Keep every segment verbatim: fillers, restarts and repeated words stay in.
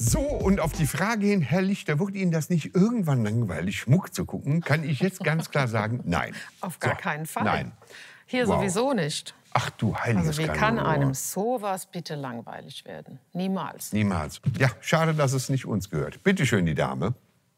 So, und auf die Frage hin, Herr Lichter, wird Ihnen das nicht irgendwann langweilig, Schmuck zu gucken, kann ich jetzt ganz klar sagen, nein. Auf gar so, keinen Fall. Nein. Hier Wow. sowieso nicht. Ach du heiliges Also wie kann Kannonrohr. einem sowas bitte langweilig werden? Niemals. Niemals. Ja, schade, dass es nicht uns gehört. Bitte schön, die Dame.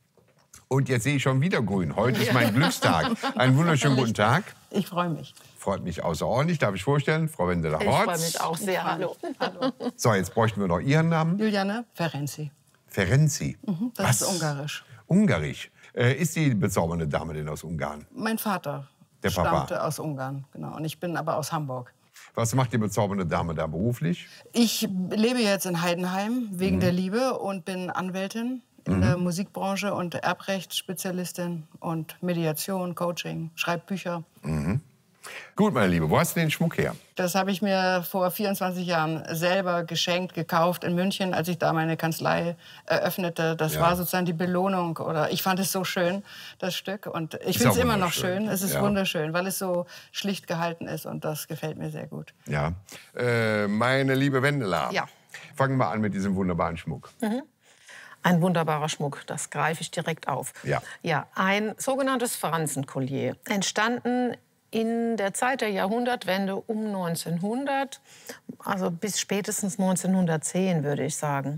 Und jetzt sehe ich schon wieder grün. Heute ist mein Glückstag. Einen wunderschönen guten Tag. Ich freue mich. Freut mich außerordentlich. Darf ich vorstellen? Frau Wendela-Horst. Ich freue mich auch sehr. Hallo. Hallo. So, jetzt bräuchten wir noch Ihren Namen. Juliane Ferenci. Ferenci. Mhm, das Was? ist ungarisch. Ungarisch. Äh, ist die bezaubernde Dame denn aus Ungarn? Mein Vater Der Papa. stammte aus Ungarn, genau. Und ich bin aber aus Hamburg. Was macht die bezaubernde Dame da beruflich? Ich lebe jetzt in Heidenheim wegen Mhm. der Liebe und bin Anwältin in Mhm. der Musikbranche und Erbrechtsspezialistin und Mediation, Coaching, schreibe Bücher. Mhm. Gut, meine Liebe, wo hast du den Schmuck her? Das habe ich mir vor vierundzwanzig Jahren selber geschenkt, gekauft in München, als ich da meine Kanzlei eröffnete. Das Ja. war sozusagen die Belohnung. Oder ich fand es so schön, das Stück. Und ich Ist finde es auch immer noch wunderschön. schön. Es ist Ja. wunderschön, weil es so schlicht gehalten ist. Und das gefällt mir sehr gut. Ja. Äh, meine liebe Wendela. Ja. Fangen wir an mit diesem wunderbaren Schmuck. Mhm. Ein wunderbarer Schmuck, das greife ich direkt auf. Ja. Ja, ein sogenanntes Fransenkollier. Entstanden in der Zeit der Jahrhundertwende um neunzehnhundert, also bis spätestens neunzehnhundertzehn, würde ich sagen.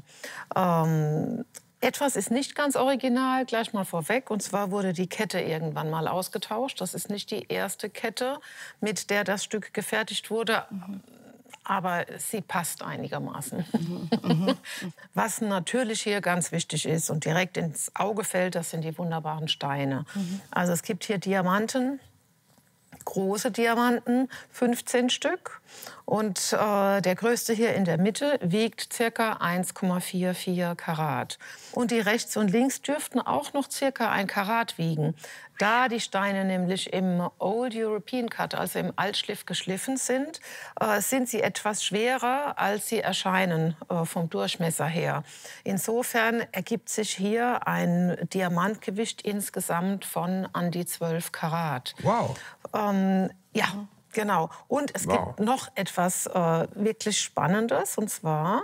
Ähm, etwas ist nicht ganz original, gleich mal vorweg. Und zwar wurde die Kette irgendwann mal ausgetauscht. Das ist nicht die erste Kette, mit der das Stück gefertigt wurde. Aber sie passt einigermaßen. Mhm. Was natürlich hier ganz wichtig ist und direkt ins Auge fällt, das sind die wunderbaren Steine. Mhm. Also es gibt hier Diamanten, große Diamanten, fünfzehn Stück. Und äh, der größte hier in der Mitte wiegt ca. eins Komma vierundvierzig Karat. Und die rechts und links dürften auch noch ca. ein Karat wiegen. Da die Steine nämlich im Old European Cut, also im Altschliff geschliffen sind, äh, sind sie etwas schwerer, als sie erscheinen äh, vom Durchmesser her. Insofern ergibt sich hier ein Diamantgewicht insgesamt von an die zwölf Karat. Wow. Ähm, ja, genau. Und es Wow. gibt noch etwas äh, wirklich Spannendes, und zwar,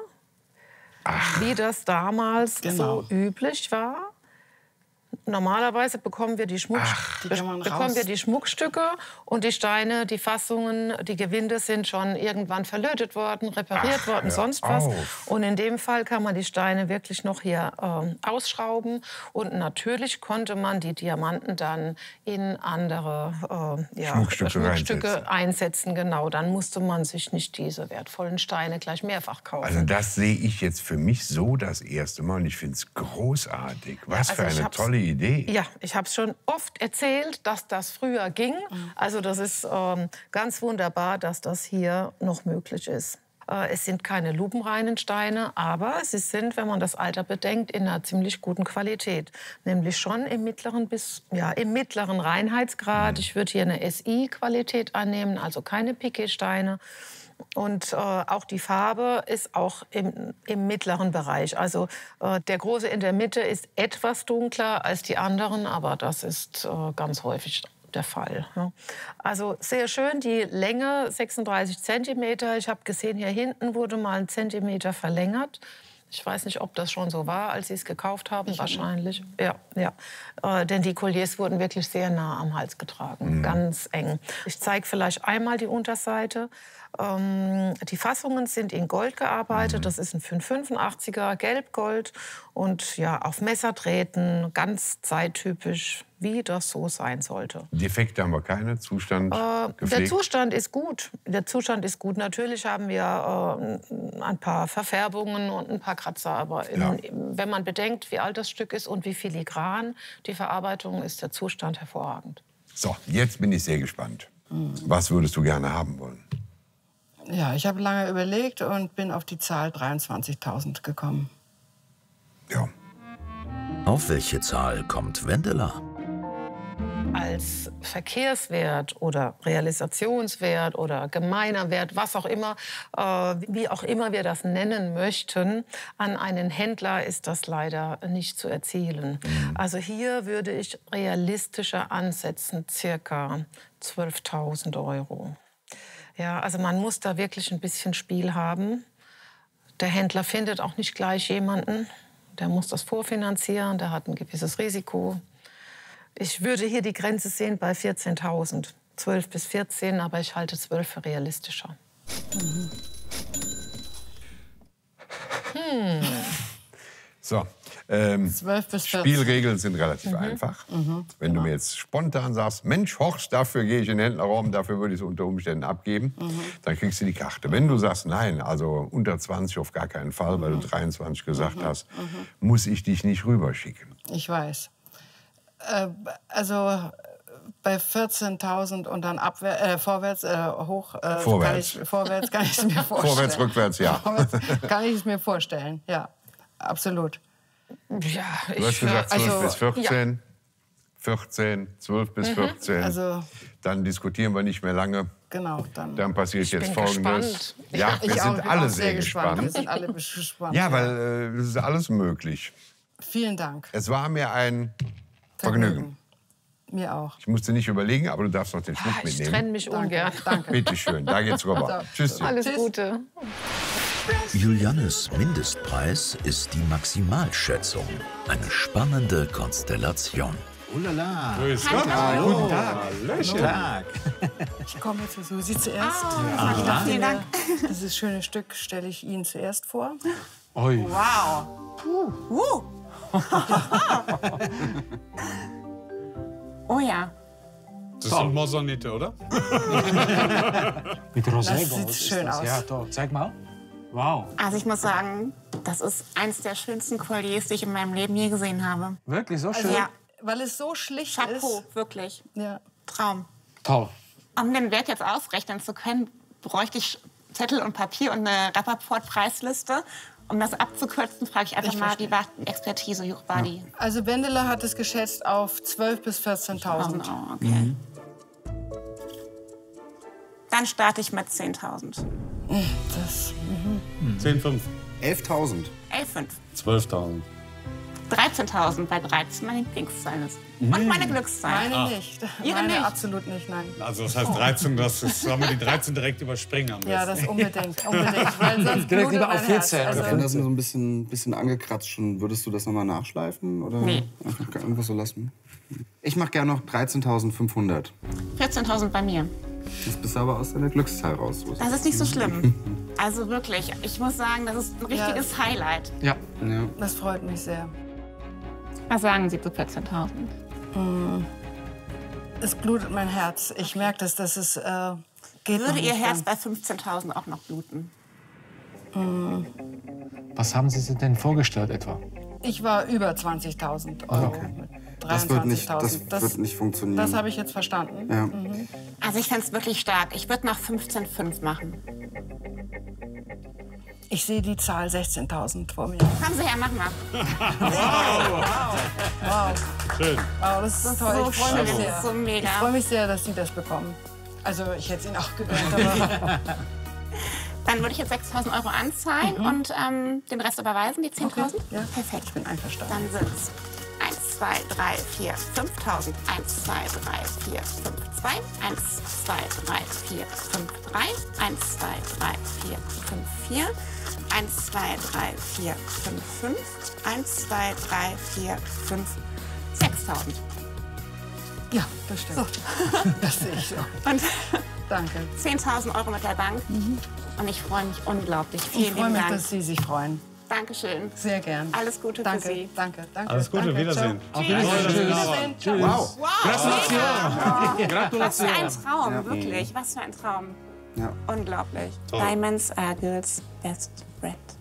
Ach. wie das damals Genau. so üblich war. Normalerweise bekommen wir die, Schmuck, Die kann man bekommen raus- wir die Schmuckstücke und die Steine, die Fassungen, die Gewinde sind schon irgendwann verlötet worden, repariert Ach, worden, hör sonst was. auf. Und in dem Fall kann man die Steine wirklich noch hier ähm, ausschrauben. Und natürlich konnte man die Diamanten dann in andere äh, ja, Schmuckstücke Schmuckstücke reinsetzen. einsetzen. Genau, dann musste man sich nicht diese wertvollen Steine gleich mehrfach kaufen. Also das sehe ich jetzt für mich so das erste Mal und ich finde es großartig. Was also für ich eine hab's- tolle Idee. Ja, ich habe es schon oft erzählt, dass das früher ging. Also das ist ähm, ganz wunderbar, dass das hier noch möglich ist. Äh, es sind keine lupenreinen Steine, aber sie sind, wenn man das Alter bedenkt, in einer ziemlich guten Qualität. Nämlich schon im mittleren bis ja, im mittleren Reinheitsgrad. Ich würde hier eine S I-Qualität annehmen, also keine Piquet-Steine. Und äh, auch die Farbe ist auch im, im mittleren Bereich. Also äh, der große in der Mitte ist etwas dunkler als die anderen, aber das ist äh, ganz häufig der Fall. Ja. Also sehr schön, die Länge sechsunddreißig Zentimeter. Ich habe gesehen, hier hinten wurde mal ein Zentimeter verlängert. Ich weiß nicht, ob das schon so war, als Sie es gekauft haben. Wahrscheinlich. Ja, ja. Äh, denn die Colliers wurden wirklich sehr nah am Hals getragen. Mhm. Ganz eng. Ich zeige vielleicht einmal die Unterseite. Ähm, die Fassungen sind in Gold gearbeitet. Mhm. Das ist ein fünfhundertfünfundachtziger Gelbgold. Und ja, auf Messerdrähten, ganz zeittypisch, wie das so sein sollte. Defekte haben wir keine, Zustand Äh, der gepflegt. Zustand ist gut. Der Zustand ist gut. Natürlich haben wir äh, ein paar Verfärbungen und ein paar Kratzer. Aber in, Ja. wenn man bedenkt, wie alt das Stück ist und wie filigran die Verarbeitung ist, der Zustand hervorragend. So, jetzt bin ich sehr gespannt. Was würdest du gerne haben wollen? Ja, ich habe lange überlegt und bin auf die Zahl dreiundzwanzigtausend gekommen. Ja. Auf welche Zahl kommt Wendela? Als Verkehrswert oder Realisationswert oder gemeiner Wert, was auch immer, äh, wie auch immer wir das nennen möchten, an einen Händler ist das leider nicht zu erzielen. Mhm. Also hier würde ich realistischer ansetzen, circa zwölftausend Euro. Ja, also man muss da wirklich ein bisschen Spiel haben. Der Händler findet auch nicht gleich jemanden. der muss das vorfinanzieren, der hat ein gewisses Risiko. Ich würde hier die Grenze sehen bei vierzehntausend. zwölf bis vierzehn, aber ich halte zwölf für realistischer. Mhm. Hm. So, ähm, zwölf bis vierzehn. Spielregeln sind relativ mhm. einfach. Mhm. Wenn genau. du mir jetzt spontan sagst, Mensch, Horst, dafür gehe ich in den Händlerraum, dafür würde ich es unter Umständen abgeben, mhm. dann kriegst du die Karte. Wenn du sagst, nein, also unter zwanzig auf gar keinen Fall, weil du dreiundzwanzig gesagt mhm. hast, mhm. muss ich dich nicht rüberschicken. Ich weiß. Äh, also bei vierzehntausend und dann abwär, äh, vorwärts, äh, hoch, äh, vorwärts. Kann ich, vorwärts kann ich es mir vorstellen. Vorwärts, rückwärts, ja. Vorwärts kann ich es mir vorstellen, ja, absolut. Ja, du hast gesagt zwölf also, bis vierzehn, ja. vierzehn, zwölf bis vierzehn. Mhm. Also, dann diskutieren wir nicht mehr lange. Genau, dann. Dann passiert ich jetzt bin Folgendes. Gespannt. Ja, ich wir auch, sind ich alle auch sehr, sehr gespannt. gespannt. Wir sind alle gespannt. Ja, weil äh, das ist alles möglich. Vielen Dank. Es war mir ein Vergnügen. Vergnügen. Mir auch. Ich musste nicht überlegen, aber du darfst noch den Schmuck Ah, ich mitnehmen. trenne mich Danke, ungern. danke. Bitte schön, da geht's rüber. Tschüss. Alles Tschüss. Gute. Juliannes Mindestpreis ist die Maximalschätzung. Eine spannende Konstellation. Oh la la. Grüß Gott. Hallo. Guten Tag. Guten Tag. Ich komme zu Susi zuerst. Ah, ja. Vielen Dank. Dieses schöne Stück stelle ich Ihnen zuerst vor. Oi. Wow. Uh. Uh. Oh ja. Das ist ein Mosanite, oder? Mit Roségold. Das sieht schön das. aus. Ja, doch. Zeig mal. Wow. Also ich muss sagen, das ist eins der schönsten Colliers, die ich in meinem Leben je gesehen habe. Wirklich so schön? Also ja, Weil es so schlicht Chapeau, ist. wirklich. Ja. Traum. Toll. Um den Wert jetzt ausrechnen zu können, bräuchte ich Zettel und Papier und eine Rappaport-Preisliste. Um das abzukürzen, frage ich einfach Ich mal verstehe. die Wa- Expertise, Juchbadi. Ja. Also Wendela hat es geschätzt auf zwölftausend bis vierzehntausend. Oh, okay. Mhm. Dann starte ich mit zehntausend. Das, zehn Komma fünf. elftausend. elf Komma fünf. zwölftausend. dreizehntausend, weil dreizehn meine Lieblingszahl ist. Und meine Glückszahl. meine nicht. Ihre meine nicht? absolut nicht, nein. Also das heißt dreizehn, das ist, sollen wir die dreizehn direkt überspringen am besten. Ja, das unbedingt, unbedingt. Weil sonst Direkt blutet lieber mein auf vierzehn. Herz. oder Also, Wenn das so ein bisschen, bisschen angekratzt schon, würdest du das nochmal nachschleifen? Oder Nee. einfach irgendwas so lassen? Ich mach gerne noch dreizehntausendfünfhundert. vierzehntausend bei mir. Jetzt bist du aber aus deiner Glückszahl raus. Rosi. Das ist nicht so schlimm. Also wirklich, ich muss sagen, das ist ein richtiges Highlight. Ja. Ja. das freut mich sehr. Was sagen Sie zu vierzehntausend? Es blutet mein Herz. Ich merke das, dass es äh, geht noch Würde Ihr nicht Herz ganz. bei fünfzehntausend auch noch bluten? Was haben Sie sich denn vorgestellt etwa? Ich war über zwanzigtausend Euro. Okay. Mit Das wird nicht, das dreiundzwanzigtausend. wird nicht funktionieren. Das habe ich jetzt verstanden. ja. Also ich fände es wirklich stark. Ich würde noch fünfzehn Komma fünf machen. Ich sehe die Zahl sechzehntausend vor mir. Kommen Sie her, mach mal. Wow. Schön. Wow, das ist toll. So Ich freue mich schön, sehr. so mega. Ich freue mich sehr, dass Sie das bekommen. Also ich hätte es Ihnen auch gegönnt, aber Dann würde ich jetzt sechstausend Euro anzahlen und ähm, den Rest überweisen, die zehntausend? ja. Perfekt. ich bin einverstanden. Dann sind es eins, zwei, drei, vier, fünftausend. eins, zwei, drei, vier, fünf, zwei. eins, zwei, drei, vier, fünf, drei. eins, zwei, drei, vier, fünf, vier. eins, zwei, drei, vier, fünf, fünf. eins, zwei, drei, vier, fünf, sechstausend. Ja, das stimmt. Das sehe ich so. Und Danke. zehntausend Euro mit der Bank. Und ich freue mich unglaublich. Ich Vielen freue lieben mich, Dank. dass Sie sich freuen. Dankeschön. Sehr gern. Alles Gute Danke, für Sie. danke, danke. Alles Gute, danke. Wiedersehen. Ciao. Auf Wiedersehen. Tschüss. Wow. Gratulation. Was für Gratulation. ein Traum, wirklich. Was für ein Traum. Ja. Unglaublich. Diamonds are girls' best friend.